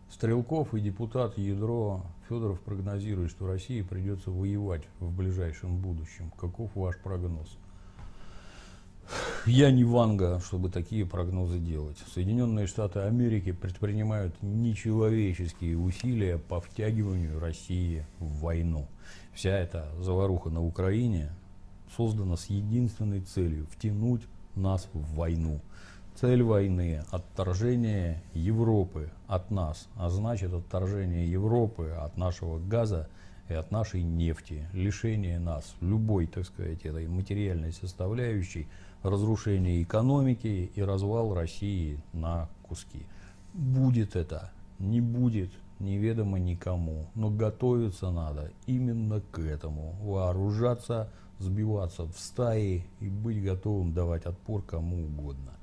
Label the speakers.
Speaker 1: Стрелков и депутат Ядро Федоров прогнозирует, что России придется воевать в ближайшем будущем. Каков ваш прогноз? Я не Ванга, чтобы такие прогнозы делать. Соединенные Штаты Америки предпринимают нечеловеческие усилия по втягиванию России в войну. Вся эта заваруха на Украине создана с единственной целью – втянуть нас в войну. Цель войны – отторжение Европы от нас, а значит отторжение Европы от нашего газа и от нашей нефти, лишение нас любой, так сказать, этой материальной составляющей, разрушение экономики и развал России на куски. Будет это, не будет, неведомо никому, но готовиться надо именно к этому, вооружаться, сбиваться в стаи и быть готовым давать отпор кому угодно.